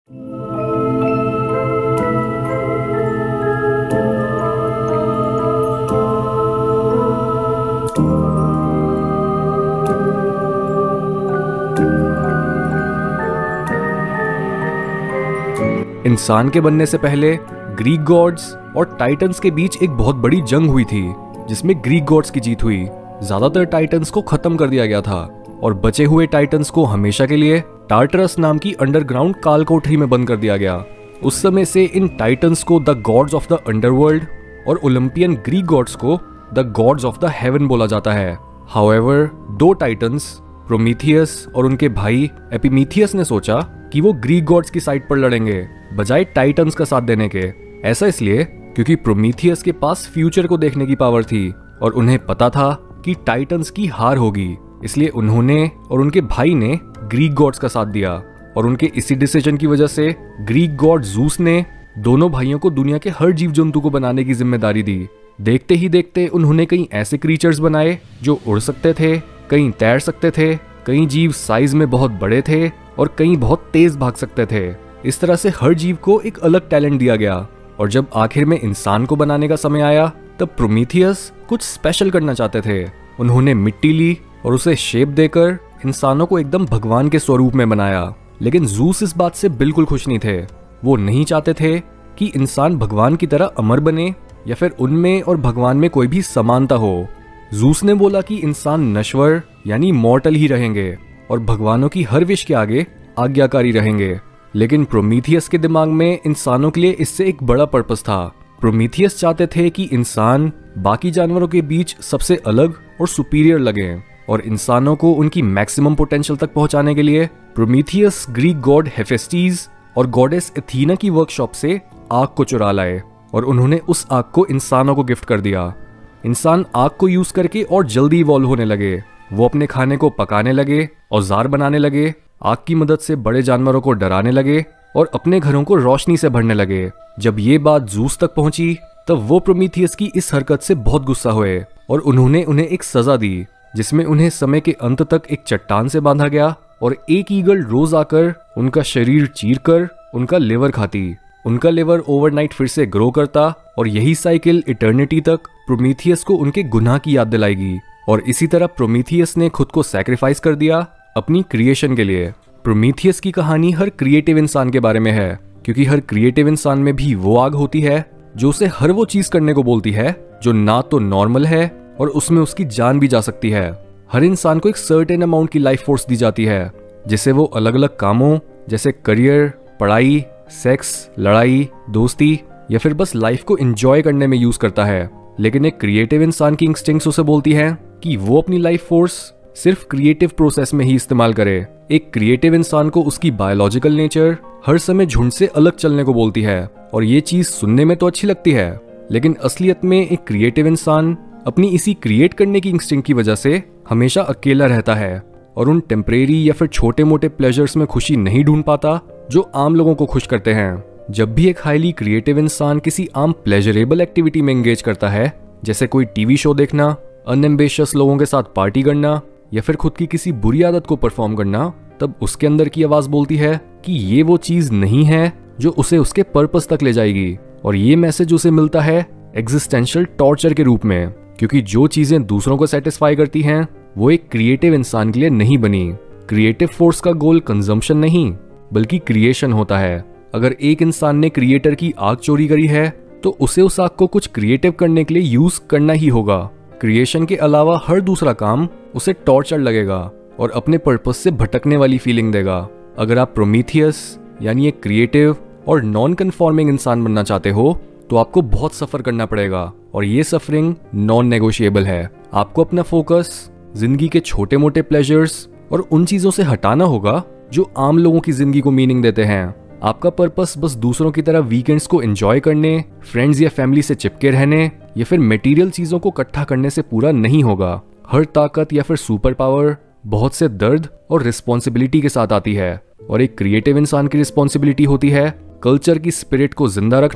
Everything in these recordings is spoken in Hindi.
इंसान के बनने से पहले ग्रीक गॉड्स और टाइटन्स के बीच एक बहुत बड़ी जंग हुई थी, जिसमें ग्रीक गॉड्स की जीत हुई। ज्यादातर टाइटन्स को खत्म कर दिया गया था और बचे हुए टाइटन्स को हमेशा के लिए टार्टरस नाम की अंडरग्राउंड काल कोठरी में बंद कर दिया गया। उस समय से इन टाइटन्स को the gods of the underworld और ओलंपियन ग्रीक गॉड्स को the gods of the heaven बोला जाता है। हाउएवर, दो टाइटन्स प्रोमीथियस और उनके भाई एपिमीथियस ने सोचा कि वो ग्रीक गॉड्स की साइड पर लड़ेंगे बजाय टाइटन्स का साथ देने के। ऐसा इसलिए क्योंकि प्रोमीथियस के पास फ्यूचर को देखने की पावर थी और उन्हें पता था कि टाइटन्स की हार होगी, इसलिए उन्होंने और उनके भाई ने ग्रीक गॉड्स का साथ दिया। और उनके इसी डिसीजन की वजह से ग्रीक गॉड ज़ूस ने दोनों भाइयों को दुनिया के हर जीव जंतु को बनाने की जिम्मेदारी दी। देखते ही देखते उन्होंने कई ऐसे क्रीचर्स बनाए जो उड़ सकते थे, कई तैर सकते थे, कई जीव साइज में बहुत बड़े थे और कई बहुत तेज भाग सकते थे। इस तरह से हर जीव को एक अलग टैलेंट दिया गया और जब आखिर में इंसान को बनाने का समय आया तब प्रोमीथियस कुछ स्पेशल करना चाहते थे। उन्होंने मिट्टी ली और उसे शेप देकर इंसानों को एकदम भगवान के स्वरूप में बनाया। लेकिन ज़ूस इस बात से बिल्कुल खुश नहीं थे। वो नहीं चाहते थे कि इंसान भगवान की तरह अमर बने या फिर उनमें और भगवान में कोई भी समानता हो। ज़ूस ने बोला कि इंसान नश्वर यानी मॉर्टल ही रहेंगे और भगवानों की हर विश के आगे आज्ञाकारी रहेंगे। लेकिन प्रोमीथियस के दिमाग में इंसानों के लिए इससे एक बड़ा पर्पस था। प्रोमीथियस चाहते थे कि इंसान बाकी जानवरों के बीच सबसे अलग और सुपीरियर लगे और इंसानों को उनकी मैक्सिमम पोटेंशियल तक पहुंचाने के लिए प्रोमीथियस ग्रीक गॉड हेफेस्टीज और गॉडेस एथीना की वर्कशॉप से आग को चुरा लाए और उन्होंने उस आग को इंसानों को गिफ्ट कर दिया। इंसान आग को यूज करके और जल्दी इवॉल्व होने लगे। वो अपने खाने को पकाने लगे, औजार बनाने लगे, आग की मदद से बड़े जानवरों को डराने लगे और अपने घरों को रोशनी से भरने लगे। जब ये बात ज़ूस तक पहुंची तब वो प्रोमीथियस की इस हरकत से बहुत गुस्सा हुए और उन्होंने उन्हें एक सजा दी, जिसमें उन्हें समय के अंत तक एक चट्टान से बांधा गया और एक ईगल रोज आकर उनका शरीर चीरकर उनका लिवर खाती। उनका लिवर ओवरनाइट फिर से ग्रो करता और यही साइकिल इटर्निटी तक प्रोमीथियस को उनके गुनाह की याद दिलाएगी। और इसी तरह प्रोमीथियस ने खुद को सैक्रिफाइस कर दिया अपनी क्रिएशन के लिए। प्रोमीथियस की कहानी हर क्रिएटिव इंसान के बारे में है, क्योंकि हर क्रिएटिव इंसान में भी वो आग होती है जो उसे हर वो चीज करने को बोलती है जो ना तो नॉर्मल है और उसमें उसकी जान भी जा सकती है। हर इंसान को एक सर्टेन अमाउंट की लाइफ फोर्स दी जाती है जिसे वो अलग अलग कामों जैसे करियर, पढ़ाई, सेक्स, लड़ाई, दोस्ती या फिर बस लाइफ को एंजॉय करने में यूज करता है। लेकिन एक क्रिएटिव इंसान की इंस्टिंक्ट्स उसे बोलती है कि वो अपनी लाइफ फोर्स सिर्फ क्रिएटिव प्रोसेस में ही इस्तेमाल करे। एक क्रिएटिव इंसान को उसकी बायोलॉजिकल नेचर हर समय झुंड से अलग चलने को बोलती है और ये चीज सुनने में तो अच्छी लगती है, लेकिन असलियत में एक क्रिएटिव इंसान अपनी इसी क्रिएट करने की इंस्टिंक्ट की वजह से हमेशा अकेला रहता है और उन टेम्परेरी या फिर छोटे मोटे प्लेजर्स में खुशी नहीं ढूंढ पाता जो आम लोगों को खुश करते हैं। जब भी एक हाईली क्रिएटिव इंसान किसी आम प्लेजरेबल एक्टिविटी में एंगेज करता है, जैसे कोई टीवी शो देखना, अनएम्बिशियस लोगों के साथ पार्टी करना या फिर खुद की किसी बुरी आदत को परफॉर्म करना, तब उसके अंदर की आवाज बोलती है कि ये वो चीज नहीं है जो उसे उसके पर्पस तक ले जाएगी। और ये मैसेज उसे मिलता है एग्जिस्टेंशियल टॉर्चर के रूप में, क्योंकि जो चीजें दूसरों को सेटिस्फाई करती हैं वो एक क्रिएटिव इंसान के लिए नहीं बनी। क्रिएटिव फोर्स का गोल कंजम्पशन नहीं बल्कि क्रिएशन होता है। अगर एक इंसान ने क्रिएटर की आग चोरी करी है तो उसे उस आग को कुछ क्रिएटिव करने के लिए यूज करना ही होगा। क्रिएशन के अलावा हर दूसरा काम उसे टॉर्चर लगेगा और अपने पर्पस से भटकने वाली फीलिंग देगा। अगर आप प्रोमीथियस यानी एक क्रिएटिव और नॉन कन्फॉर्मिंग इंसान बनना चाहते हो तो आपको बहुत सफर करना पड़ेगा और ये सफरिंग नॉन नेगोशिएबल है। आपको अपना फोकस जिंदगी के छोटे मोटे प्लेजर्स और उन चीजों से हटाना होगा जो आम लोगों की जिंदगी को मीनिंग देते हैं। आपका पर्पस बस दूसरों की तरह वीकेंड्स को एंजॉय करने, फ्रेंड्स या फैमिली से चिपके रहने या फिर मटेरियल चीजों को इकट्ठा करने से पूरा नहीं होगा। हर ताकत या फिर सुपर पावर बहुत से दर्द और रिस्पॉन्सिबिलिटी के साथ आती है और एक क्रिएटिव इंसान की रिस्पॉन्सिबिलिटी होती है कल्चर की स्पिरिट को जिंदा रखना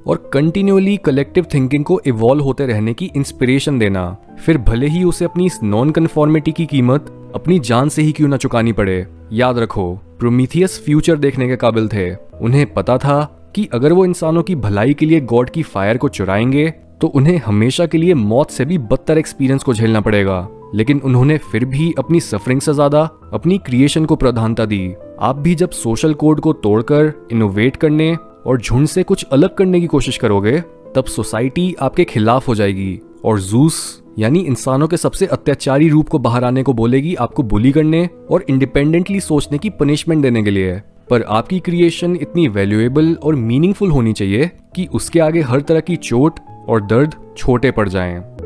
और कंटिन्यूअली कलेक्टिव थिंकिंग को इवॉल्व होते रहने की इंस्पिरेशन देना, फिर भले ही उसे अपनी इस नॉन कन्फॉर्मिटी की कीमत अपनी जान से ही क्यों ना चुकानी पड़े। याद रखो, प्रोमीथियस फ्यूचर देखने के काबिल थे। उन्हें पता था कि अगर वो इंसानों की भलाई के लिए गॉड की फायर को चुराएंगे तो उन्हें हमेशा के लिए मौत से भी बदतर एक्सपीरियंस को झेलना पड़ेगा, लेकिन उन्होंने फिर भी अपनी सफरिंग से ज्यादा अपनी क्रिएशन को प्रधानता दी। आप भी जब सोशल कोड को तोड़कर इनोवेट करने और झुंड से कुछ अलग करने की कोशिश करोगे, तब सोसाइटी आपके खिलाफ हो जाएगी और जूस यानी इंसानों के सबसे अत्याचारी रूप को बाहर आने को बोलेगी आपको बुली करने और इंडिपेंडेंटली सोचने की पनिशमेंट देने के लिए। पर आपकी क्रिएशन इतनी वैल्यूएबल और मीनिंगफुल होनी चाहिए कि उसके आगे हर तरह की चोट और दर्द छोटे पड़ जाएं।